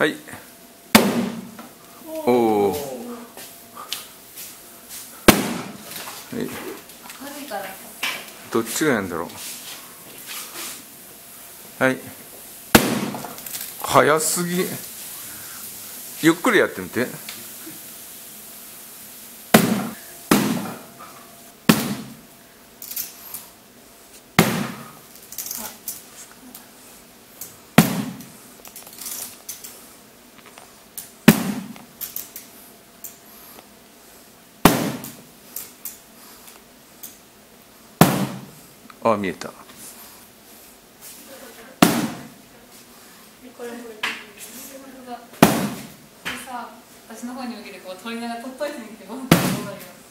はい。おお。はい。どっちがやんだろう。はい。早すぎ。ゆっくりやってみて。あ、見えた。 これさ、私の方に向けてこう取りながら取っといてみて、どうなります？